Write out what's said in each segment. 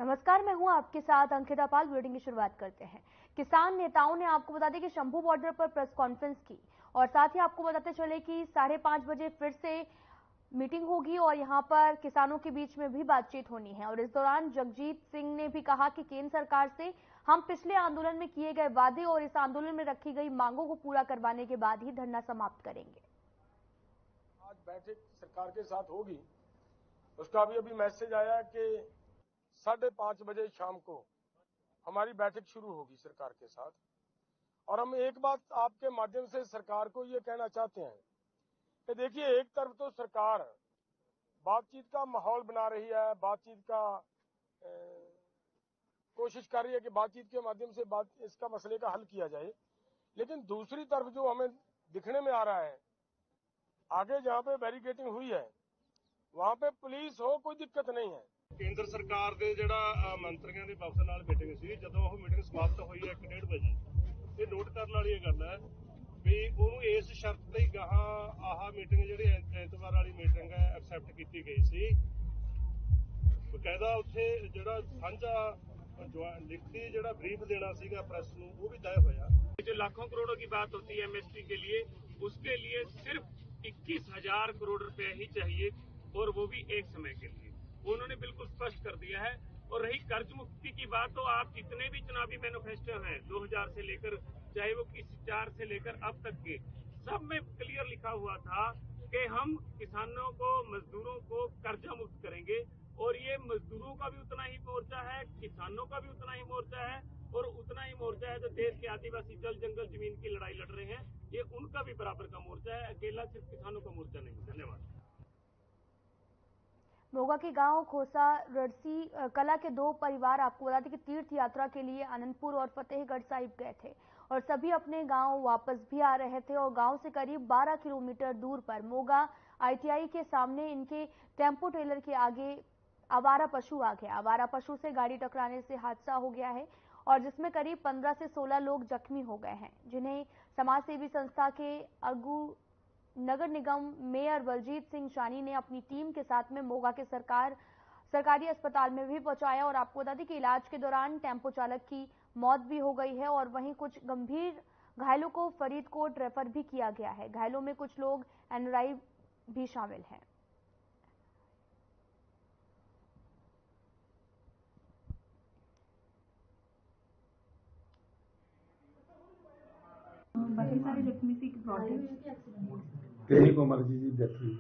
नमस्कार, मैं हूं आपके साथ अंकिता पाल। बुलेटिन की शुरुआत करते हैं। किसान नेताओं ने आपको बता दें कि शंभू बॉर्डर पर प्रेस कॉन्फ्रेंस की और साथ ही आपको बताते चले कि 5:30 बजे फिर से मीटिंग होगी और यहां पर किसानों के बीच में भी बातचीत होनी है। और इस दौरान जगजीत सिंह ने भी कहा कि केंद्र सरकार से हम पिछले आंदोलन में किए गए वादे और इस आंदोलन में रखी गई मांगों को पूरा करवाने के बाद ही धरना समाप्त करेंगे। आज बैठक सरकार के साथ होगी, उसका भी अभी मैसेज आया कि 5:30 बजे शाम को हमारी बैठक शुरू होगी सरकार के साथ। और हम एक बात आपके माध्यम से सरकार को ये कहना चाहते हैं कि देखिए, एक तरफ तो सरकार बातचीत का माहौल बना रही है, बातचीत का कोशिश कर रही है कि बातचीत के माध्यम से इसका मसले का हल किया जाए, लेकिन दूसरी तरफ जो हमें दिखने में आ रहा है, आगे जहां पे बैरिकेडिंग हुई है वहां पे पुलिस हो, कोई दिक्कत नहीं है। केंद्र सरकार ਦੇ ਜਿਹੜਾ ਮੰਤਰੀਆਂ ਦੀ ਵਫਦ ਨਾਲ ਮੀਟਿੰਗ ਸੀ, ਜਦੋਂ ਉਹ ਮੀਟਿੰਗ ਸਮਾਪਤ ਹੋਈ 1:30 ਵਜੇ, ਇਹ ਨੋਟ ਕਰਨ ਵਾਲੀ ਇਹ ਗੱਲ ਹੈ ਵੀ ਉਹਨੂੰ ਇਸ ਸ਼ਰਤ ਤੇ ਗਾਹਾਂ ਆਹ ਮੀਟਿੰਗ ਜਿਹੜੀ ਐਤਵਾਰ ਵਾਲੀ ਮੀਟਿੰਗ ਹੈ ਐਕਸੈਪਟ ਕੀਤੀ ਗਈ ਸੀ। ਬਕਾਇਦਾ ਉੱਥੇ ਜਿਹੜਾ ਸਾਂਝਾ ਲਿਖਤੀ ਜਿਹੜਾ ਬਰੀਫ ਦੇਣਾ ਸੀਗਾ ਪ੍ਰੈਸ ਨੂੰ, ਉਹ ਵੀ ਤੈਅ ਹੋਇਆ। जो लाखों करोड़ों की बात होती है एमएसपी के लिए, उसके लिए सिर्फ 21,000 करोड़ रुपए ही चाहिए, और वो भी एक समय के लिए। उन्होंने बिल्कुल स्पष्ट कर दिया है। और रही कर्ज मुक्ति की बात, तो आप जितने भी चुनावी मैनिफेस्टो हैं 2000 से लेकर चाहे वो किसी 4 से लेकर अब तक के, सब में क्लियर लिखा हुआ था कि हम किसानों को, मजदूरों को कर्जा मुक्त करेंगे। और ये मजदूरों का भी उतना ही मोर्चा है, किसानों का भी उतना ही मोर्चा है, और उतना ही मोर्चा है जो देश के आदिवासी जल जंगल जमीन की लड़ाई लड़ रहे हैं, ये उनका भी बराबर का मोर्चा है, अकेला सिर्फ किसानों का मोर्चा नहीं। धन्यवाद। मोगा के गांव खोसा रड़सी कला के 2 परिवार आपको बता दें कि तीर्थ यात्रा के लिए आनंदपुर और फतेहगढ़ साहिब गए थे और सभी अपने गांव वापस भी आ रहे थे। और गांव से करीब 12 किलोमीटर दूर पर मोगा आईटीआई के सामने इनके टेम्पो ट्रेलर के आगे आवारा पशु आ गया। आवारा पशु से गाड़ी टकराने से हादसा हो गया है और जिसमें करीब 15 से 16 लोग जख्मी हो गए हैं, जिन्हें समाज सेवी संस्था के अगु नगर निगम मेयर बलजीत सिंह शानी ने अपनी टीम के साथ में मोगा के सरकारी अस्पताल में भी पहुंचाया। और आपको बता दें कि इलाज के दौरान टेम्पो चालक की मौत भी हो गई है और वहीं कुछ गंभीर घायलों को फरीदकोट रेफर भी किया गया है। घायलों में कुछ लोग एनआरआई भी शामिल हैं। बाकी सारे जख्मी से कुमार जी डेथ हुई।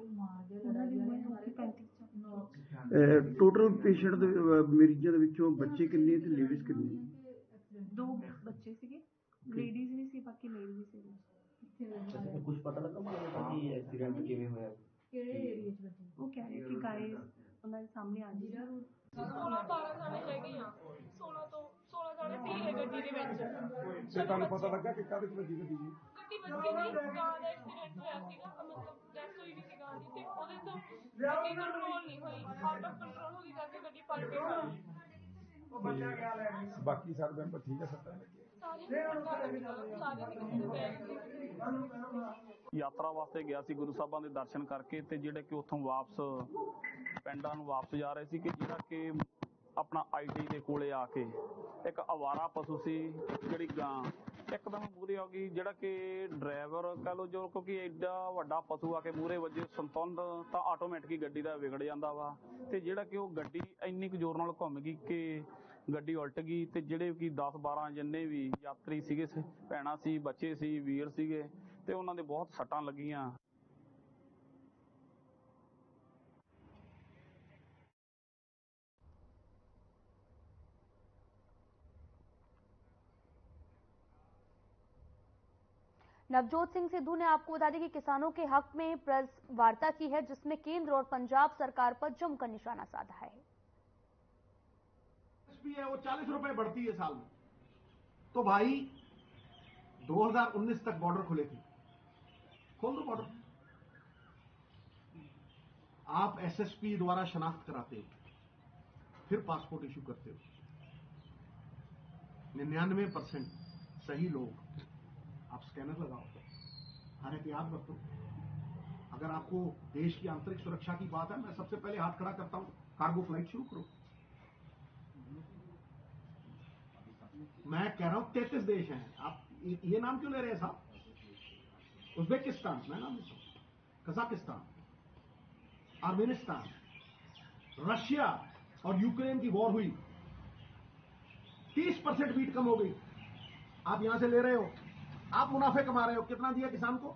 टोटल पेशेंट मरीजां दे विचों बच्चे किन्ने ते लेडीज किन्ने? 2 बच्चे सीगे, लेडीज भी सी, बाकी मेल भी सीगे। कुछ पता लगा कि एक्सीडेंट किवें होया? किहड़े एरिया च बच्चे? वो कह रहे कि गाय उन्हां दे सामने आ गई। 12 जाने हैगे आ, 16 जाने ठीक है गड्डी दे विच। ते तुहानूं पता लगा कि काहदे च वजी गड्डी? गड्डी बच्ची नहीं, गां दा एक्सीडेंट होया सीगा, मतलब डेथ हुई भी सी गां दी, ते ओहदे तो गड्डी कंट्रोल नहीं हुई, आउट ऑफ कंट्रोल हो गई जाके गड्डी पलट गई। बाकी सारे मेंबर ठीक है? सत्ता यात्रा वास्ते गया सी, गुरु साहबां दे दर्शन करके ते ਜਿਹੜੇ ਕਿ ਉੱਥੋਂ ਵਾਪਸ ਪਿੰਡਾਂ ਨੂੰ ਵਾਪਸ ਜਾ ਰਹੇ ਸੀ ਕਿ ਜਿਹੜਾ ਕਿ ਆਪਣਾ ਆਈਟੀ ਦੇ ਕੋਲੇ ਆ ਕੇ ਇੱਕ ਅਵਾਰਾ ਪਸ਼ੂ ਸੀ ਜਿਹੜੀ ਗਾਂ ਇੱਕਦਮ ਮੂਹਰੇ ਆ ਗਈ। ਜਿਹੜਾ ਕਿ ਡਰਾਈਵਰ ਕਹ ਲਓ, ਜੋ ਕਿਉਂਕਿ ਐਡਾ ਵੱਡਾ ਪਸ਼ੂ ਆ ਕੇ ਮੂਹਰੇ ਵੱਜੇ, ਸੰਤੁਲਨ ਤਾਂ ਆਟੋਮੈਟਿਕ ਹੀ ਗੱਡੀ ਦਾ ਵਿਗੜ ਜਾਂਦਾ ਵਾ। ਤੇ ਜਿਹੜਾ ਕਿ ਉਹ ਗੱਡੀ ਇੰਨੀ ਕੁ ਜ਼ੋਰ ਨਾਲ ਘੁੰਮ ਗਈ ਕਿ ਗੱਡੀ ਉਲਟ ਗਈ ਤੇ ਜਿਹੜੇ ਕਿ 10-12 ਜਿੰਨੇ ਵੀ ਯਾਤਰੀ ਸੀਗੇ, ਭੈਣਾਂ ਸੀ, ਬੱਚੇ ਸੀ, ਵੀਰ ਸੀਗੇ, ਤੇ ਉਹਨਾਂ ਦੇ ਬਹੁਤ ਸੱਟਾਂ ਲੱਗੀਆਂ। नवजोत सिंह सिद्धू ने आपको बता दें कि किसानों के हक में प्रेस वार्ता की है, जिसमें केंद्र और पंजाब सरकार पर जमकर निशाना साधा है। है वो 40 रुपए बढ़ती है साल में, तो भाई 2019 तक बॉर्डर खुले थे, खोल दो बॉर्डर। आप एसएसपी द्वारा शनाख्त कराते हो, फिर पासपोर्ट इशू करते हो। 99% सही लोग, आप स्कैनर लगाओ, हर एहतियात बरतो। अगर आपको देश की आंतरिक सुरक्षा की बात है, मैं सबसे पहले हाथ खड़ा करता हूं, कार्गो फ्लाइट शुरू करो। मैं कह रहा हूँ 33 देश हैं, आप ये नाम क्यों ले रहे हैं साहब? उज्बेकिस्तान, मैं नाम लेता हूँ, कजाकिस्तान, अर्मेनिस्तान, रशिया और यूक्रेन की वॉर हुई, 30% वीट कम हो गई। आप यहां से ले रहे हो, आप मुनाफे कमा रहे हो, कितना दिया किसान को?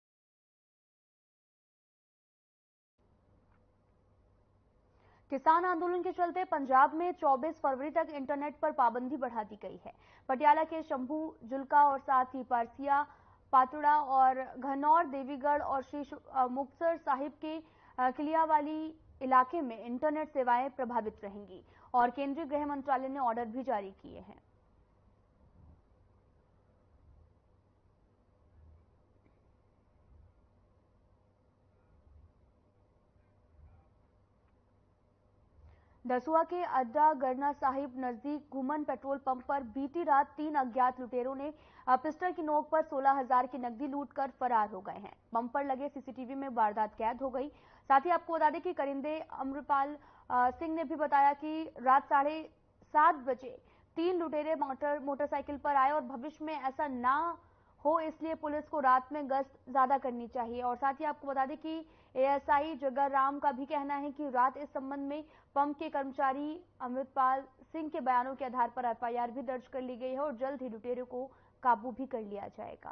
किसान आंदोलन के चलते पंजाब में 24 फरवरी तक इंटरनेट पर पाबंदी बढ़ा दी गई है। पटियाला के शंभू जुल्का और साथ ही पारसिया, पातुड़ा और घनौर, देवीगढ़ और श्री मुक्तसर साहिब के किलियावाली इलाके में इंटरनेट सेवाएं प्रभावित रहेंगी और केंद्रीय गृह मंत्रालय ने ऑर्डर भी जारी किए हैं। दसुआ के अड्डा गरना साहिब नजदीक घुमन पेट्रोल पंप पर बीती रात 3 अज्ञात लुटेरों ने पिस्टल की नोक पर 16,000 की नकदी लूटकर फरार हो गए हैं। पंप पर लगे सीसीटीवी में वारदात कैद हो गई। साथ ही आपको बता दें कि करिंदे अमृपाल सिंह ने भी बताया कि रात 7:30 बजे 3 लुटेरे मोटरसाइकिल पर आए और भविष्य में ऐसा ना हो इसलिए पुलिस को रात में गश्त ज्यादा करनी चाहिए। और साथ ही आपको बता दें कि एएसआई जगराम का भी कहना है कि रात इस संबंध में पंप के कर्मचारी अमृतपाल सिंह के बयानों के आधार पर एफआईआर भी दर्ज कर ली गई है और जल्द ही लुटेरों को काबू भी कर लिया जाएगा।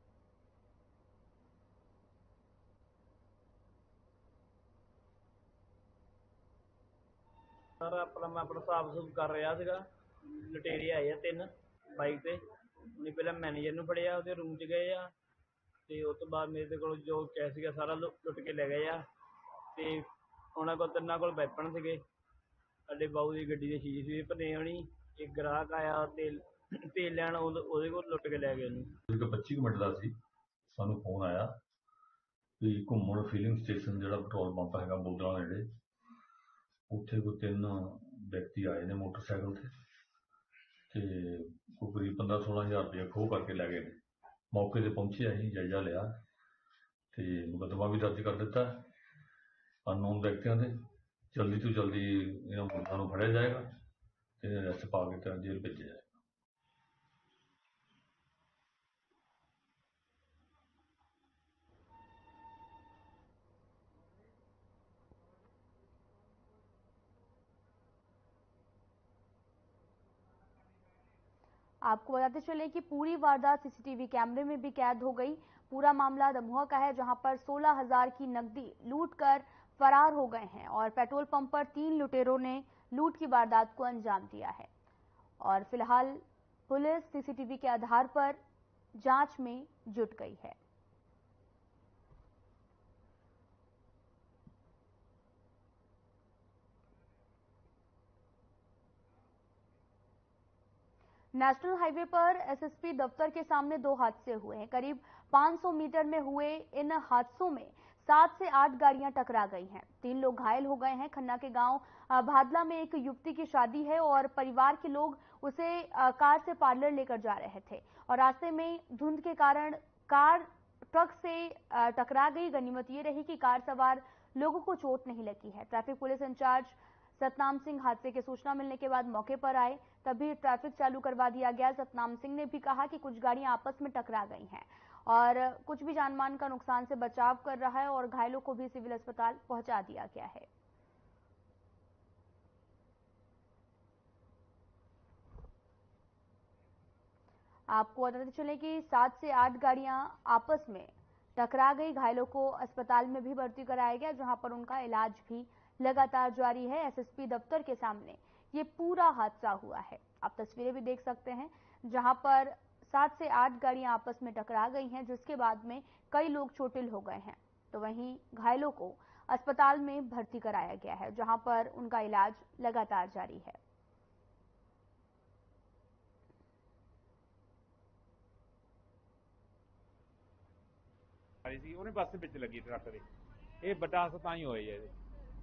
सर मैं अपना साफ सूफ कर रहा था, लुटेरे आए 3 बाइक से। उन्हें पहले मैनेजर ने फड़िया, ਉਹਦੇ रूम च गए आ ਤੇ ਉਸ ਤੋਂ ਬਾਅਦ ਮੇਰੇ ਕੋਲ ਜੋ ਕੈਸ਼ ਸੀਗਾ ਸਾਰਾ ਲੁੱਟ ਕੇ ਲੈ ਗਏ ਆ ਤੇ ਉਹਨਾਂ ਕੋਲ 3 ਕੋਲ ਵੈਪਨ ਸੀਗੇ। ਸਾਡੇ ਬਾਊ ਦੀ ਗੱਡੀ ਦੇ ਸ਼ੀਸ਼ੇ ਭੰਨੇ ਹੋਣੀ, ਇੱਕ ਗ੍ਰਾਹਕ ਆਇਆ ਤੇਲ ਲੈਣ, ਉਹਦੇ ਕੋਲ ਲੁੱਟ ਕੇ ਲੈ ਗਏ ਉਹਨੂੰ। 25 ਮਿੰਟ ਦਾ ਸੀ, ਸਾਨੂੰ ਫੋਨ ਆਇਆ ਵੀ ਘੁੰਮਣ ਫਿਲਿੰਗ ਸਟੇਸ਼ਨ ਜਿਹੜਾ ਪੈਟਰੋਲ ਪੰਪ ਹੈਗਾ ਬੋਦਲਾਂ ਨੇੜੇ, ਉੱਥੇ ਕੋਈ 3 ਵਿਅਕਤੀ ਆਏ ਨੇ ਮੋਟਰਸਾਈਕਲ ਤੇ ਕੋਈ ਕਰੀਬ 15-16 ਹਜ਼ਾਰ ਰੁਪਇਆ ਖੋਹ ਕਰਕੇ ਲੈ ਗਏ ਨੇ। ਮੌਕੇ ਤੇ ਪਹੁੰਚੇ, ਅਸੀਂ ਜਾਇਜ਼ਾ ਲਿਆ ਤੇ ਮੁਕੱਦਮਾ ਵੀ ਦਰਜ ਕਰ ਦਿੱਤਾ ਅਨਨੋਨ ਵਿਅਕਤੀਆਂ ਤੇ। ਜਲਦੀ ਤੋਂ ਜਲਦੀ ਇਹਨਾਂ ਮੁਲਕਾਂ ਨੂੰ ਫੜਿਆ ਜਾਏਗਾ ਤੇ ਅਰੈਸਟ ਪਾ ਕੇ ਤਾਂ ਜੇਲ੍ਹ ਭੇਜਿਆ ਜਾਏਗਾ। आपको बताते चले कि पूरी वारदात सीसीटीवी कैमरे में भी कैद हो गई। पूरा मामला दमोह का है जहां पर 16,000 की नकदी लूटकर फरार हो गए हैं और पेट्रोल पंप पर 3 लुटेरों ने लूट की वारदात को अंजाम दिया है और फिलहाल पुलिस सीसीटीवी के आधार पर जांच में जुट गई है। नेशनल हाईवे पर एसएसपी दफ्तर के सामने 2 हादसे हुए हैं। करीब 500 मीटर में हुए इन हादसों में 7 से 8 गाड़ियां टकरा गई हैं। 3 लोग घायल हो गए हैं। खन्ना के गांव भादला में एक युवती की शादी है और परिवार के लोग उसे कार से पार्लर लेकर जा रहे थे और रास्ते में धुंध के कारण कार ट्रक से टकरा गई। गनीमत ये रही कि कार सवार लोगों को चोट नहीं लगी है। Traffic police incharge Satnam Singh हादसे की सूचना मिलने के बाद मौके पर आए, तभी ट्रैफिक चालू करवा दिया गया। सतनाम सिंह ने भी कहा कि कुछ गाड़ियां आपस में टकरा गई हैं और कुछ भी जानमाल का नुकसान से बचाव कर रहा है और घायलों को भी सिविल अस्पताल पहुंचा दिया गया है। आपको बताते चले कि 7 से 8 गाड़ियां आपस में टकरा गई। घायलों को अस्पताल में भी भर्ती कराया गया जहां पर उनका इलाज भी लगातार जारी है। एसएसपी दफ्तर के सामने ये पूरा हादसा हुआ है। आप तस्वीरें भी देख सकते हैं जहां पर 7 से 8 गाड़ियां आपस में टकरा गई हैं जिसके बाद में कई लोग चोटिल हो गए हैं। तो वहीं घायलों को अस्पताल में भर्ती कराया गया है जहां पर उनका इलाज लगातार जारी है। ਉਹਨੇ ਬੱਸ ਦੇ ਵਿੱਚ ਲੱਗੀ ਟਰੱਕ ਦੇ, ਇਹ ਵੱਡਾ ਹਾਦਸਾ ਤਾਂ ਹੀ ਹੋਇਆ ਜੀ। ਇਹਦੇ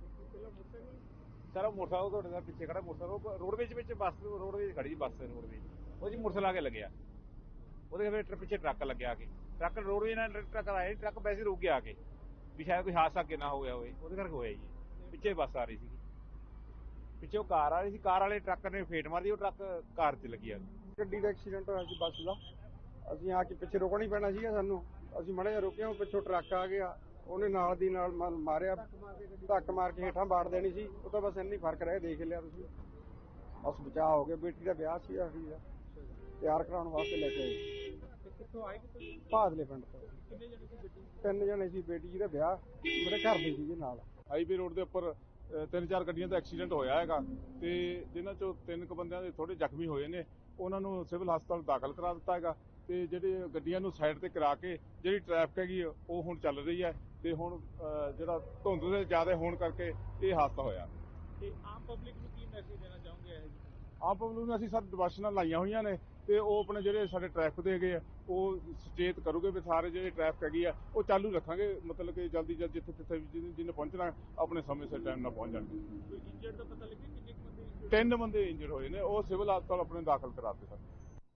ਸਰ ਮੋਟਰਸਾਈਕਲ ਤੁਹਾਡੇ ਦਾ ਪਿੱਛੇ ਖੜਾ ਮੋਟਰਸਾਈਕਲ ਰੋਡਵੇਜ ਵਿੱਚ ਬੱਸ ਰੋਡਵੇਜ ਖੜੀ ਜੀ, ਬੱਸ ਰੋਡਵੇਜ ਉਹ ਜੀ ਮੋਟਰਸਾਈਕਲ ਆ ਕੇ ਲੱਗਿਆ, ਉਹਦੇ ਫਿਰ ਪਿੱਛੇ ਟਰੱਕ ਲੱਗਿਆ ਆ ਕੇ। ਟਰੱਕ ਰੋਡਵੇਜ ਨਾਲ ਟਰੱਕ ਆਇਆ, ਟਰੱਕ ਵੈਸੇ ਰੁਕ ਗਿਆ ਆ ਕੇ ਵੀ ਸ਼ਾਇਦ ਕੋਈ ਹਾਦਸਾ ਅੱਗੇ ਨਾ ਹੋ ਗਿਆ ਹੋਵੇ, ਉਹਦੇ ਕਰਕੇ ਹੋਇਆ ਜੀ। ਪਿੱਛੇ ਬੱਸ ਆ ਰਹੀ ਸੀਗੀ, ਪਿੱਛੇ ਉਹ ਕਾਰ ਆ ਰਹੀ ਸੀ, ਕਾਰ ਵਾਲੇ ਟਰੱਕ ਨੇ ਫੇਟ ਮਾਰੀ, ਉਹ ਟਰੱਕ ਕਾਰ 'ਚ ਲੱਗੀ ਆ। ਗੱਡੀ ਦਾ ਐਕਸੀਡੈਂਟ ਹੋਇਆ ਸੀ ਬੱਸ ਦਾ। ਅਸੀਂ ਆ ਕੇ ਪਿੱਛੇ ਰੁਕਣਾ ਹੀ ਪੈਣਾ ਸੀਗਾ ਸਾਨੂੰ। ਅਸੀਂ ਮਾੜਾ ਜਿਹਾ ਰੁਕੇ, ਉਹ ਪਿੱਛੋਂ ਟਰੱਕ ਆ ਗਿਆ, ਉਹਨੇ ਨਾਲ ਦੀ ਨਾਲ ਮਾਰਿਆ, ਧੱਕ ਮਾਰ ਕੇ ਹੇਠਾਂ ਬਾੜ ਦੇਣੀ ਸੀ। ਉਹ ਤਾਂ ਬਸ ਇੰਨੀ ਫਰਕ ਰਹਿ, ਦੇਖ ਲਿਆ ਤੁਸੀਂ। ਬਸ ਬਚਾਅ ਹੋ ਗਿਆ। ਬੇਟੀ ਦਾ ਵਿਆਹ ਸੀ, ਅਸੀਂ ਤਿਆਰ ਕਰਾਉਣ ਵਾਸਤੇ ਲੈ ਕੇ ਆਏ। ਕਿੱਥੋਂ ਆਏ ਤੁਸੀਂ? ਭਾਦਲੇ ਪਿੰਡ ਤੋਂ। ਕਿੰਨੇ ਜਣੇ ਸੀ ਗੱਡੀ? 3 ਜਣੇ ਸੀ। ਬੇਟੀ ਜੀ ਦਾ ਵਿਆਹ ਮੇਰੇ ਘਰ ਦੇ ਸੀਗੇ ਨਾਲ। ਹਾਈਵੇ ਰੋਡ ਦੇ ਉੱਪਰ 3-4 ਗੱਡੀਆਂ ਦਾ ਐਕਸੀਡੈਂਟ ਹੋਇਆ ਹੈਗਾ ਤੇ ਜਿਨ੍ਹਾਂ ਚੋਂ 3 ਬੰਦਿਆਂ ਦੇ ਥੋੜੇ ਜ਼ਖਮੀ ਹੋਏ ਨੇ। ਉਹਨਾਂ ਨੂੰ ਸਿਵਲ ਹਸਪਤਾਲ ਦਾਖਲ ਕਰਾ ਦਿੱਤਾ ਹੈਗਾ ਤੇ ਜਿਹੜੇ ਗੱਡੀਆਂ ਨੂੰ ਸਾਈਡ ਤੇ ਕਰਾ ਕੇ ਜਿਹੜੀ ਟ੍ਰੈਫਿਕ ਹੈਗੀ ਉਹ ਹੁਣ ਚੱਲ ਰਹੀ ਹੈ ਤੇ ਹੁਣ ਜਿਹੜਾ ਧੁੰਦ ਦੇ ਜ਼ਿਆਦਾ ਹੋਣ ਕਰਕੇ ਇਹ ਹਾਦਸਾ ਹੋਇਆ। ਤੇ ਆਮ ਪਬਲਿਕ ਨੂੰ ਕੀ ਮੈਸੇਜ ਦੇਣਾ ਚਾਹੋਗੇ? ਆਮ ਪਬਲਿਕ ਨੂੰ ਅਸੀਂ ਸਰ ਡਿਵਰਸ਼ਨਾਂ ਲਾਈਆਂ ਹੋਈਆਂ ਨੇ ਤੇ ਉਹ ਆਪਣੇ ਜਿਹੜੇ ਸਾਡੇ ਟ੍ਰੈਫਿਕ ਦੇ ਹੈਗੇ ਆ ਉਹ ਸੁਚੇਤ ਕਰੋਗੇ ਵੀ ਸਾਰੇ ਜਿਹੜੇ ਟ੍ਰੈਫਿਕ ਹੈਗੀ ਆ ਉਹ ਚਾਲੂ ਰੱਖਾਂਗੇ। ਮਤਲਬ ਕਿ ਜਲਦੀ ਜਿੱਥੇ ਜਿਹਨੇ ਪਹੁੰਚਣਾ ਆਪਣੇ ਸਮੇਂ ਸਿਰ ਟਾਈਮ ਨਾਲ ਪਹੁੰਚ ਜਾਣਗੇ। ਕੋਈ ਇੰਜਰਡ ਦਾ ਪਤਾ ਲੱਗਿਆ? ਕਿੰਨੇ ਬੰਦੇ? 3 ਬੰਦੇ ਇੰਜਰਡ ਹੋਏ ਨੇ, ਉਹ ਸਿਵਲ ਹਸਪਤਾਲ ਆਪਣੇ ਦਾਖਲ ਕਰਾਤੇ ਸਰ।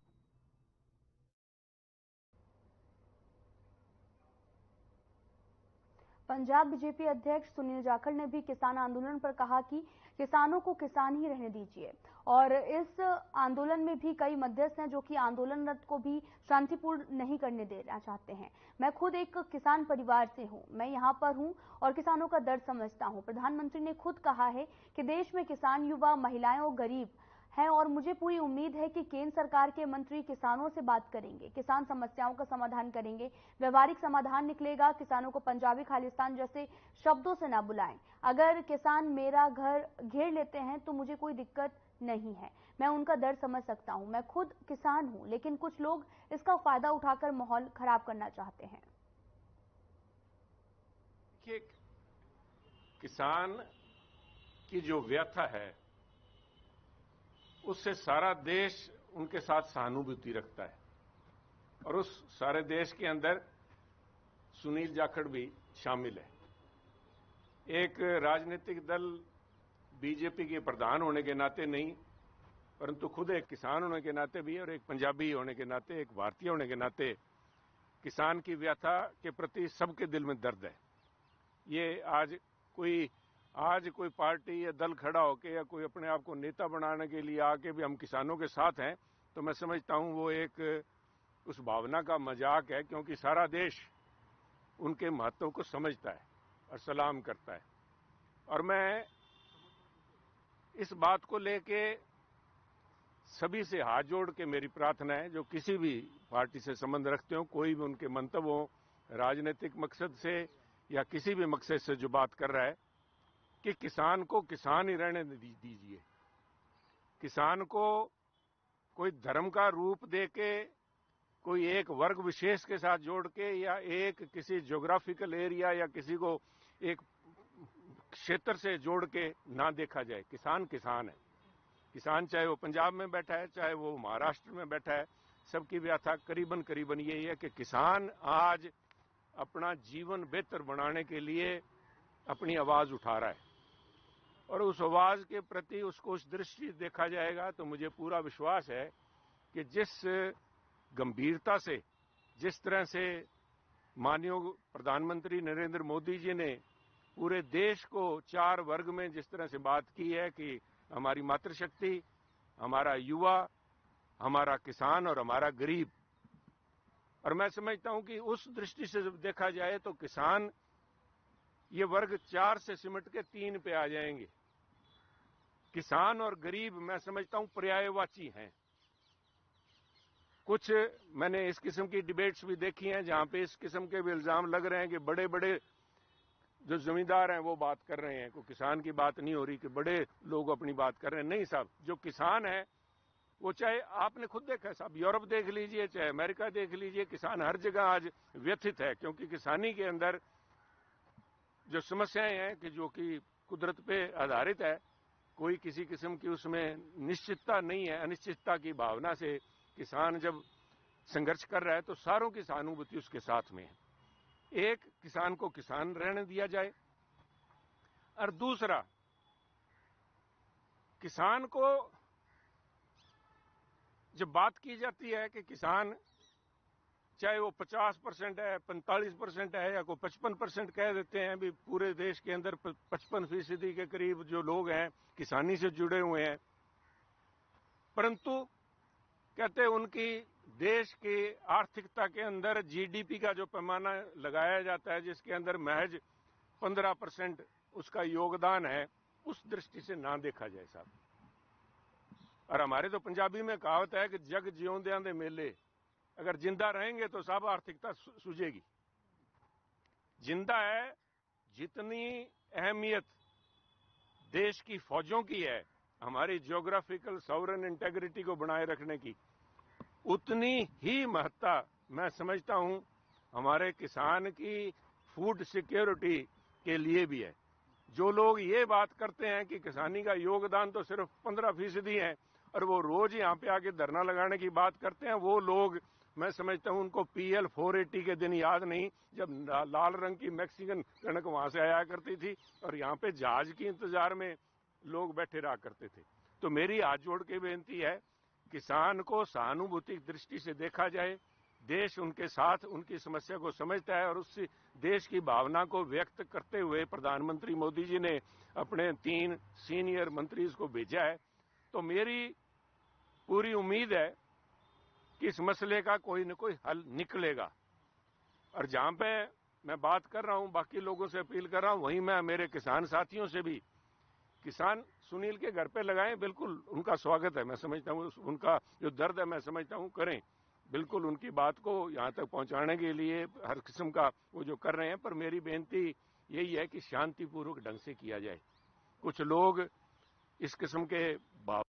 पंजाब बीजेपी अध्यक्ष सुनील जाखड़ ने भी किसान आंदोलन पर कहा कि किसानों को किसान ही रहने दीजिए और इस आंदोलन में भी कई मध्यस्थ हैं जो कि आंदोलनरत को भी शांतिपूर्ण नहीं करने देना चाहते हैं। मैं खुद एक किसान परिवार से हूं, मैं यहां पर हूं और किसानों का दर्द समझता हूं। प्रधानमंत्री ने खुद कहा है कि देश में किसान, युवा, महिलाएं और गरीब है और मुझे पूरी उम्मीद है कि केंद्र सरकार के मंत्री किसानों से बात करेंगे, किसान समस्याओं का समाधान करेंगे, व्यवहारिक समाधान निकलेगा। किसानों को पंजाबी खालिस्तान जैसे शब्दों से ना बुलाएं। अगर किसान मेरा घर घेर लेते हैं तो मुझे कोई दिक्कत नहीं है, मैं उनका दर्द समझ सकता हूं। मैं खुद किसान हूं, लेकिन कुछ लोग इसका फायदा उठाकर माहौल खराब करना चाहते हैं। किसान की जो व्यथा है उससे सारा देश उनके साथ सहानुभूति रखता है और उस सारे देश के अंदर सुनील जाखड़ भी शामिल है। एक राजनीतिक दल बीजेपी के प्रधान होने के नाते नहीं, परंतु खुद एक किसान होने के नाते भी और एक पंजाबी होने के नाते, एक भारतीय होने के नाते किसान की व्यथा के प्रति सबके दिल में दर्द है। ये आज कोई पार्टी या दल खड़ा होके या कोई अपने आप को नेता बनाने के लिए आके भी हम किसानों के साथ हैं, तो मैं समझता हूं वो एक उस भावना का मजाक है, क्योंकि सारा देश उनके महत्व को समझता है और सलाम करता है। और मैं इस बात को लेके सभी से हाथ जोड़ के मेरी प्रार्थना है, जो किसी भी पार्टी से संबंध रखते हो, कोई भी उनके मंतव्य हो, राजनीतिक मकसद से या किसी भी मकसद से जो बात कर रहा है, कि किसान को किसान ही रहने दीजिए। किसान को कोई धर्म का रूप देके, कोई एक वर्ग विशेष के साथ जोड़ के या एक किसी ज्योग्राफिकल एरिया या किसी को एक क्षेत्र से जोड़ के ना देखा जाए। किसान किसान है। किसान चाहे वो पंजाब में बैठा है, चाहे वो महाराष्ट्र में बैठा है, सबकी व्यथा करीबन यही है कि किसान आज अपना जीवन बेहतर बनाने के लिए अपनी आवाज उठा रहा है और उस आवाज के प्रति उसको उस दृष्टि देखा जाएगा तो मुझे पूरा विश्वास है कि जिस गंभीरता से, जिस तरह से माननीय प्रधानमंत्री नरेंद्र मोदी जी ने पूरे देश को 4 वर्ग में जिस तरह से बात की है कि हमारी मातृशक्ति, हमारा युवा, हमारा किसान और हमारा गरीब, और मैं समझता हूं कि उस दृष्टि से जब देखा जाए तो किसान ये वर्ग 4 से सिमट के 3 पे आ जाएंगे। किसान और गरीब मैं समझता हूं पर्यायवाची हैं। कुछ मैंने इस किस्म की डिबेट्स भी देखी हैं जहां पे इस किस्म के भी इल्जाम लग रहे हैं कि बड़े बड़े जो जमींदार हैं वो बात कर रहे हैं, कोई किसान की बात नहीं हो रही कि बड़े लोग अपनी बात कर रहे हैं। नहीं साहब, जो किसान है वो चाहे आपने खुद देखा है साहब, यूरोप देख लीजिए, चाहे अमेरिका देख लीजिए, किसान हर जगह आज व्यथित है, क्योंकि किसानी के अंदर जो समस्याएं हैं कि जो कि कुदरत पे आधारित है, कोई किसी किस्म की उसमें निश्चितता नहीं है, अनिश्चितता की भावना से किसान जब संघर्ष कर रहा है तो सारों की सहानुभूति उसके साथ में है। एक, किसान को किसान रहने दिया जाए, और दूसरा, किसान को जब बात की जाती है कि किसान चाहे वो 50% है, 45% है या कोई 55% कह देते हैं, भी पूरे देश के अंदर 55% के करीब जो लोग हैं किसानी से जुड़े हुए हैं, परंतु कहते उनकी देश की आर्थिकता के अंदर जीडीपी का जो पैमाना लगाया जाता है, जिसके अंदर महज 15% उसका योगदान है, उस दृष्टि से ना देखा जाए साहब। और हमारे तो पंजाबी में कहावत है कि जग जियोंदियां दे मेले, अगर जिंदा रहेंगे तो साहब आर्थिकता सूझेगी। जिंदा है, जितनी अहमियत देश की फौजों की है हमारी ज्योग्राफिकल सॉवरेन इंटेग्रिटी को बनाए रखने की, उतनी ही महत्ता मैं समझता हूं हमारे किसान की फूड सिक्योरिटी के लिए भी है। जो लोग ये बात करते हैं कि किसानी का योगदान तो सिर्फ 15% है और वो रोज यहाँ पे आके धरना लगाने की बात करते हैं, वो लोग मैं समझता हूं उनको PL 480 के दिन याद नहीं, जब लाल रंग की मैक्सिकन कणक वहां से आया करती थी और यहाँ पे जहाज के इंतजार में लोग बैठे रहा करते थे। तो मेरी हाथ जोड़ के बेनती है, किसान को सहानुभूति दृष्टि से देखा जाए। देश उनके साथ उनकी समस्या को समझता है और उस देश की भावना को व्यक्त करते हुए प्रधानमंत्री मोदी जी ने अपने 3 सीनियर मंत्रीज को भेजा है। तो मेरी पूरी उम्मीद है कि इस मसले का कोई न कोई हल निकलेगा। और जहां पे मैं बात कर रहा हूं, बाकी लोगों से अपील कर रहा हूं, वहीं मैं मेरे किसान साथियों से भी, किसान सुनील के घर पे लगाएं, बिल्कुल उनका स्वागत है। मैं समझता हूं उनका जो दर्द है मैं समझता हूं करें, बिल्कुल उनकी बात को यहां तक पहुंचाने के लिए हर किस्म का वो जो कर रहे हैं। पर मेरी बेनती यही है कि शांतिपूर्वक ढंग से किया जाए। कुछ लोग इस किस्म के भाव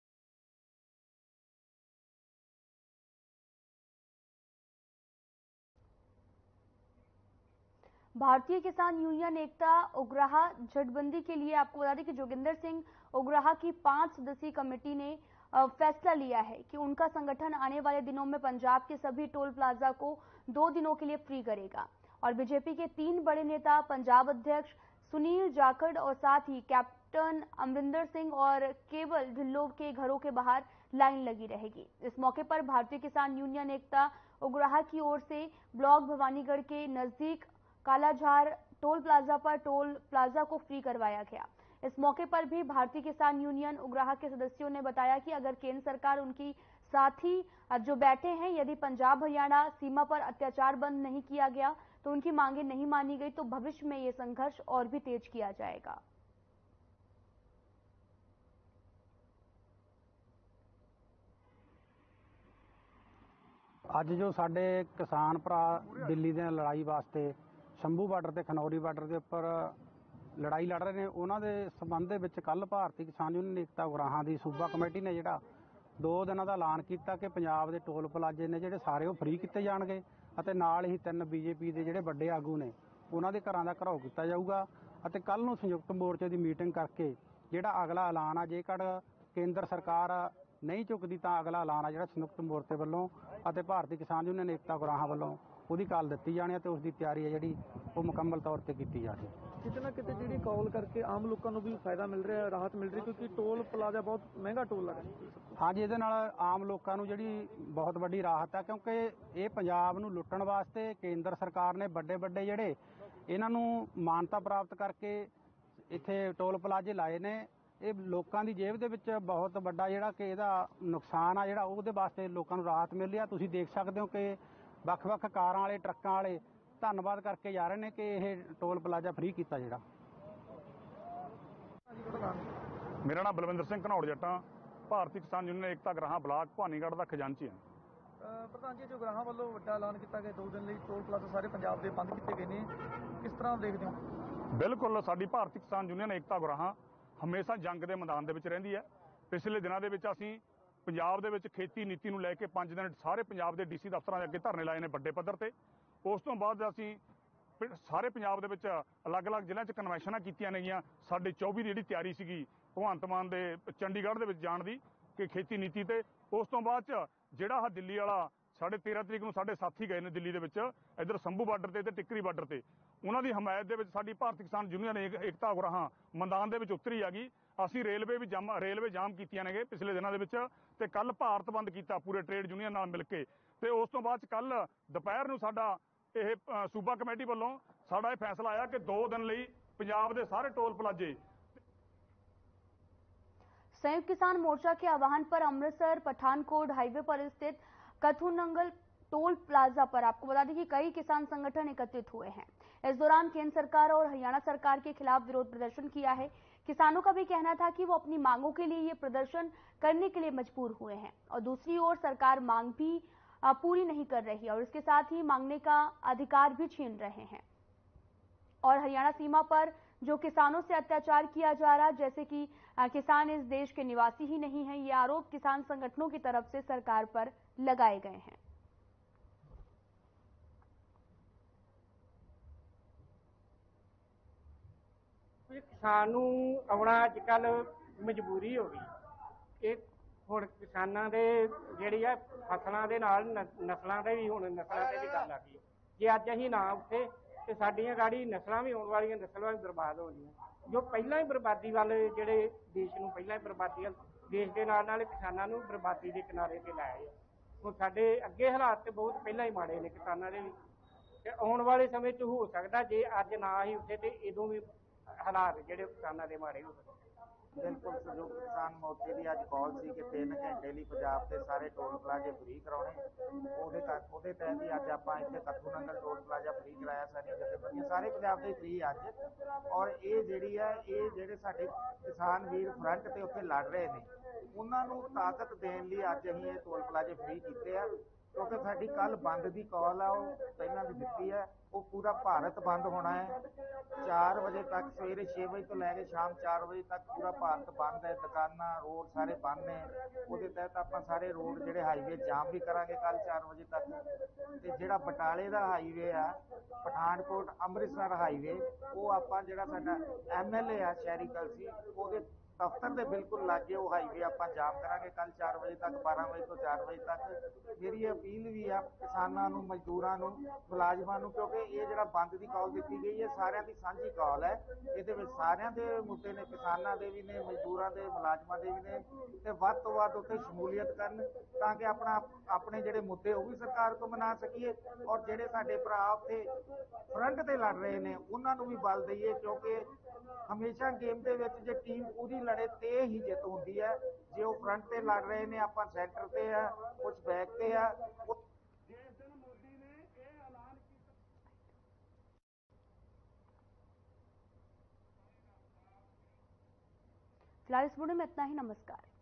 भारतीय किसान यूनियन एकता उग्राहा झटबंदी के लिए आपको बता दें कि जोगिंदर सिंह उग्राहा की 5 सदस्यीय कमेटी ने फैसला लिया है कि उनका संगठन आने वाले दिनों में पंजाब के सभी टोल प्लाजा को 2 दिनों के लिए फ्री करेगा। और बीजेपी के 3 बड़े नेता पंजाब अध्यक्ष सुनील जाखड़ और साथ ही कैप्टन अमरिंदर सिंह और केवल ढिल्लों के घरों के बाहर लाइन लगी रहेगी। इस मौके पर भारतीय किसान यूनियन एकता उग्राहा की ओर से ब्लॉक भवानीगढ़ के नजदीक कालाझार टोल प्लाजा पर टोल प्लाजा को फ्री करवाया गया। इस मौके पर भी भारतीय किसान यूनियन उग्राहा के सदस्यों ने बताया कि अगर केंद्र सरकार उनकी साथी जो बैठे हैं, यदि पंजाब हरियाणा सीमा पर अत्याचार बंद नहीं किया गया तो उनकी मांगे नहीं मानी गई तो भविष्य में ये संघर्ष और भी तेज किया जाएगा। ਅੱਜ ਜੋ ਸਾਡੇ ਕਿਸਾਨ ਭਰਾ ਦਿੱਲੀ ਦੇ ਲੜਾਈ ਵਾਸਤੇ ਸ਼ੰਭੂ ਬਾਰਡਰ ਤੇ ਖਨੌਰੀ ਬਾਰਡਰ ਦੇ ਉੱਪਰ ਲੜਾਈ ਲੜ ਰਹੇ ਨੇ, ਉਹਨਾਂ ਦੇ ਸੰਬੰਧ ਦੇ ਵਿੱਚ ਕੱਲ ਭਾਰਤੀ ਕਿਸਾਨ ਯੂਨੀਅਨ ਏਕਤਾ ਉਗਰਾਹਾਂ ਦੀ ਸੂਬਾ ਕਮੇਟੀ ਨੇ ਜਿਹੜਾ 2 ਦਿਨਾਂ ਦਾ ਐਲਾਨ ਕੀਤਾ ਕਿ ਪੰਜਾਬ ਦੇ ਟੋਲ ਪਲਾਜ਼ੇ ਨੇ ਜਿਹੜੇ ਸਾਰੇ ਉਹ ਫ੍ਰੀ ਕੀਤੇ ਜਾਣਗੇ ਅਤੇ ਨਾਲ ਹੀ 3 BJP ਦੇ ਜਿਹੜੇ ਵੱਡੇ ਆਗੂ ਨੇ ਉਹਨਾਂ ਦੇ ਘਰਾਂ ਦਾ ਘਰਾਓ ਕੀਤਾ ਜਾਊਗਾ ਅਤੇ ਕੱਲ ਨੂੰ ਸੰਯੁਕਤ ਮੋਰਚੇ ਦੀ ਮੀਟਿੰਗ ਕਰਕੇ ਜਿਹੜਾ ਅਗਲਾ ਐਲਾਨ ਆ, ਜੇਕਰ ਕੇਂਦਰ ਸਰਕਾਰ ਨਹੀਂ ਚੁੱਕਦੀ ਤਾਂ ਅਗਲਾ ਐਲਾਨ ਆ ਜਿਹੜਾ ਸੰਯੁਕਤ ਮੋਰਚੇ ਵੱਲੋਂ ਅਤੇ ਭਾਰਤੀ ਕਿਸਾਨ ਯੂਨੀਅਨ ਏਕਤਾ ਉਗਰਾਹਾਂ ਵੱਲੋਂ ਉਹਦੀ ਕਾਲ ਦਿੱਤੀ ਜਾਣੀ ਹੈ ਤੇ ਉਸ ਦੀ ਤਿਆਰੀ ਹੈ ਜਿਹੜੀ ਉਹ ਮੁਕੰਮਲ ਤੌਰ ਤੇ ਕੀਤੀ ਜਾ ਰਹੀ ਹੈ। ਕਿਤੇ ਨਾ ਕਿਤੇ ਜਿਹੜੀ ਕਾਲ ਕਰਕੇ ਆਮ ਲੋਕਾਂ ਨੂੰ ਵੀ ਫਾਇਦਾ ਮਿਲ ਰਿਹਾ, ਰਾਹਤ ਮਿਲ ਰਹੀ, ਕਿਉਂਕਿ ਟੋਲ ਪਲਾਜ਼ਾ ਬਹੁਤ ਮਹਿੰਗਾ ਟੋਲ ਲੱਗ ਰਿਹਾ। ਹਾਂਜੀ, ਇਹਦੇ ਨਾਲ ਆਮ ਲੋਕਾਂ ਨੂੰ ਜਿਹੜੀ ਬਹੁਤ ਵੱਡੀ ਰਾਹਤ ਹੈ, ਕਿਉਂਕਿ ਇਹ ਪੰਜਾਬ ਨੂੰ ਲੁੱਟਣ ਵਾਸਤੇ ਕੇਂਦਰ ਸਰਕਾਰ ਨੇ ਵੱਡੇ ਵੱਡੇ ਜਿਹੜੇ ਇਹਨਾਂ ਨੂੰ ਮਾਨਤਾ ਪ੍ਰਾਪਤ ਕਰਕੇ ਇੱਥੇ ਟੋਲ ਪਲਾਜ਼ੇ ਲਾਏ ਨੇ। ਇਹ ਲੋਕਾਂ ਦੀ ਜੇਬ ਦੇ ਵਿੱਚ ਬਹੁਤ ਵੱਡਾ ਜਿਹੜਾ ਕਿ ਇਹਦਾ ਨੁਕਸਾਨ ਆ ਜਿਹੜਾ ਉਹਦੇ ਵਾਸਤੇ ਲੋਕਾਂ ਨੂੰ ਰਾਹਤ ਮਿਲ ਰਹੀ ਆ। ਤੁਸੀਂ ਦੇਖ ਸਕਦੇ ਹੋ ਕਿ ਵੱਖ-ਵੱਖ ਕਾਰਾਂ ਵਾਲੇ ਟਰੱਕਾਂ ਵਾਲੇ ਧੰਨਵਾਦ ਕਰਕੇ ਜਾ ਰਹੇ ਨੇ ਕਿ ਇਹ ਟੋਲ ਪਲਾਜ਼ਾ ਫ੍ਰੀ ਕੀਤਾ ਜਿਹੜਾ। ਮੇਰਾ ਨਾਮ ਬਲਵਿੰਦਰ ਸਿੰਘ ਘਨੌੜ ਜੱਟਾਂ, ਭਾਰਤੀ ਕਿਸਾਨ ਯੂਨੀਅਨ ਏਕਤਾ ਉਗਰਾਹਾਂ ਬਲਾਕ ਭਵਾਨੀਗੜ੍ਹ ਦਾ ਖਜ਼ਾਨਚੀ ਹਾਂ। ਪ੍ਰਧਾਨ ਜੀ, ਜੋ ਉਗਰਾਹਾਂ ਵੱਲੋਂ ਵੱਡਾ ਐਲਾਨ ਕੀਤਾ ਗਿਆ 2 ਦਿਨ ਲਈ ਟੋਲ ਪਲਾਜ਼ਾ ਸਾਰੇ ਪੰਜਾਬ ਦੇ ਬੰਦ ਕੀਤੇ ਗਏ ਨੇ, ਕਿਸ ਤਰ੍ਹਾਂ ਦੇਖਦੇ ਹੋ? ਬਿਲਕੁਲ, ਸਾਡੀ ਭਾਰਤੀ ਕਿਸਾਨ ਯੂਨੀਅਨ ਏਕਤਾ ਉਗਰਾਹਾਂ ਹਮੇਸ਼ਾ ਜੰਗ ਦੇ ਮੈਦਾਨ ਦੇ ਵਿੱਚ ਰਹਿੰਦੀ ਹੈ। ਪਿਛਲੇ ਦਿਨਾਂ ਦੇ ਵਿੱਚ ਅਸੀਂ ਪੰਜਾਬ ਦੇ ਵਿੱਚ ਖੇਤੀ ਨੀਤੀ ਨੂੰ ਲੈ ਕੇ 5 ਦਿਨ ਸਾਰੇ ਪੰਜਾਬ ਦੇ DC ਦਫ਼ਤਰਾਂ ਦੇ ਅੱਗੇ ਧਰਨੇ ਲਾਏ ਨੇ ਵੱਡੇ ਪੱਧਰ ਤੇ। ਉਸ ਤੋਂ ਬਾਅਦ ਅਸੀਂ ਸਾਰੇ ਪੰਜਾਬ ਦੇ ਵਿੱਚ ਅਲੱਗ-ਅਲੱਗ ਜ਼ਿਲ੍ਹਿਆਂ 'ਚ ਕਨਵੈਨਸ਼ਨਾਂ ਕੀਤੀਆਂ ਨੇਗੀਆਂ। ਸਾਡੀ 24 ਦੀ ਜਿਹੜੀ ਤਿਆਰੀ ਸੀਗੀ ਭਗਵੰਤ ਮਾਨ ਦੇ ਚੰਡੀਗੜ੍ਹ ਦੇ ਵਿੱਚ ਜਾਣ ਦੀ ਕਿ ਖੇਤੀ ਨੀਤੀ ਤੇ। ਉਸ ਤੋਂ ਬਾਅਦ 'ਚ ਜਿਹੜਾ ਆਹ ਦਿੱਲੀ ਵਾਲਾ ਸਾਡੇ 13 ਤਰੀਕ ਨੂੰ ਸਾਡੇ ਸਾਥੀ ਗਏ ਨੇ ਦਿੱਲੀ ਦੇ ਵਿੱਚ, ਇੱਧਰ ਸੰਭੂ ਬਾਰਡਰ ਤੇ ਟਿੱਕਰੀ ਬਾਰਡਰ ਤੇ, ਉਹਨਾਂ ਦੀ ਹਮਾਇਤ ਦੇ ਵਿੱਚ ਸਾਡੀ ਭਾਰਤੀ ਕਿਸਾਨ ਯੂਨੀਅਨ ਏਕਤਾ ਉਗਰਾਹਾਂ ਮੈਦਾਨ ਦੇ ਵਿੱਚ ਉਤਰੀ ਹੈਗੀ। ਅਸੀਂ ਰੇਲਵੇ ਜਾਮ ਕੀਤੀਆਂ ਨੇਗੇ ਪਿਛਲੇ ਦਿਨਾਂ ਦੇ ਵਿੱਚ ਤੇ ਕੱਲ ਭਾਰਤ ਬੰਦ ਕੀਤਾ ਪੂਰੇ ਟ੍ਰੇਡ ਯੂਨੀਅਨ ਨਾਲ ਮਿਲ ਕੇ। ਤੇ ਉਸ ਤੋਂ ਬਾਅਦ 'ਚ ਕੱਲ ਦੁਪਹਿਰ ਨੂੰ ਸਾਡਾ ਇਹ ਸੂਬਾ ਕਮੇਟੀ ਵੱਲੋਂ ਸਾਡਾ ਇਹ ਫੈਸਲਾ ਆਇਆ ਕਿ 2 ਦਿਨ ਲਈ ਪੰਜਾਬ ਦੇ ਸਾਰੇ ਟੋਲ ਪਲਾਜ਼ੇ संयुक्त किसान मोर्चा के आह्वान पर अमृतसर पठानकोट हाईवे पर स्थित कथुनंगल टोल प्लाजा पर आपको बता दें कि कई किसान संगठन एकत्रित हुए हैं। इस दौरान केंद्र सरकार और हरियाणा सरकार के खिलाफ विरोध प्रदर्शन किया है। किसानों का भी कहना था कि वो अपनी मांगों के लिए ये प्रदर्शन करने के लिए मजबूर हुए हैं और दूसरी ओर सरकार मांग भी पूरी नहीं कर रही और इसके साथ ही मांगने का अधिकार भी छीन रहे हैं। और हरियाणा सीमा पर जो किसानों से अत्याचार किया जा रहा, जैसे कि किसान इस देश के निवासी ही नहीं है, ये आरोप किसान संगठनों की तरफ से सरकार पर लगाए गए हैं। किसान आना अजकल मजबूरी हो गई। ਹੁਣ ਕਿਸਾਨਾਂ ਦੇ ਜਿਹੜੀ ਆ ਫਸਲਾਂ ਦੇ ਨਾਲ ਨਸਲਾਂ ਦੇ ਵੀ ਹੁਣ ਨਸਲਾਂ ਤੇ ਵੀ ਗੱਲ ਆ ਗਈ। ਜੇ ਅੱਜ ਅਸੀਂ ਨਾ ਉੱਠੇ ਤੇ ਸਾਡੀਆਂ ਗਾੜੀ ਨਸਲਾਂ ਵੀ ਆਉਣ ਵਾਲੀਆਂ ਨਸਲਾਂ ਵੀ ਬਰਬਾਦ ਹੋ ਜਾਣੀਆਂ। ਜੋ ਪਹਿਲਾਂ ਹੀ ਬਰਬਾਦੀ ਵੱਲ ਜਿਹੜੇ ਦੇਸ਼ ਨੂੰ ਪਹਿਲਾਂ ਹੀ ਬਰਬਾਦੀ ਵੱਲ ਦੇਸ਼ ਦੇ ਨਾਲ ਕਿਸਾਨਾਂ ਨੂੰ ਬਰਬਾਦੀ ਦੇ ਕਿਨਾਰੇ ਤੇ ਲੈ ਆਏ। ਹੁਣ ਸਾਡੇ ਅੱਗੇ ਹਾਲਾਤ ਤੇ ਬਹੁਤ ਪਹਿਲਾਂ ਹੀ ਮਾੜੇ ਨੇ ਕਿਸਾਨਾਂ ਦੇ ਵੀ ਤੇ ਆਉਣ ਵਾਲੇ ਸਮੇਂ 'ਚ ਹੋ ਸਕਦਾ ਜੇ ਅੱਜ ਨਾ ਹੀ ਉੱਠੇ ਤੇ ਇਦੋਂ ਵੀ ਹਾਲਾਤ ਜਿਹੜੇ ਕਿਸਾਨਾਂ ਦੇ ਮਾੜੇ ਹੋ ਸਕਦੇ। बिल्कुल संयुक्त किसान मोर्चे की अज कॉल सी कि 3 घंटे लिए पंजाब के सारे टोल प्लाजे फ्री कराने। ਉਹਦੇ तहत ही अज आप इतने कथुनंगल टोल प्लाजा फ्री कराया सारिया जथेबंदियां सारे पंजाब के फ्री अज। और ये जी है ये जेडे साडे किसान वीर फ्रंट ते उत्थे लड़ रहे हैं उन्होंने ताकत देने लिए अज असीं ये टोल प्लाजे फ्री किए हैं क्योंकि साडी कल बंद की कॉल है वो पहला भी दी है। वो पूरा भारत बंद होना है 4 बजे तक सवेरे 6 बजे तो लैके शाम 4 बजे तक पूरा भारत बंद है। दुकाना रोड सारे बंद ने। उसके तहत आप सारे रोड जोड़े हाईवे जाम भी करांगे कल 4 बजे तक। तो जोड़ा बटाले का हाईवे है पठानकोट अमृतसर हाईवे वो आप जो MLA है शहरी कलसी वो दफ्तर के बिल्कुल लागे वो हाईवे आप जाम करांगे कल 4 बजे तक 12 बजे तो 4 बजे तक। मेरी अपील भी है किसानों मजदूरों मुलाजमान क्योंकि ये जो बंद की कॉल दी गई है सारिਆਂ की साझी कॉल है। ये सारिਆਂ के मुद्दे ने किसानों के भी ने मजदूरों के मुलाजमान के भी ने तो वध तो वध उत्ते शमूलीयत करन ताकि अपना अपने जोड़े मुद्दे वो भी सरकार को मना सकीए और जोड़े साडे भरा उत्थे फ्रंट ते लड़ रहे हैं उन्होंने भी बल दईए क्योंकि हमेशा गेम के विच जे टीम पूरी लड़े तो ही जित होंदी है। जे वो फ्रंट ते लड़ रहे हैं आप सेंटर ते है कुछ बैक ते है। फिलहाल इस वीडियो में इतना ही। नमस्कार।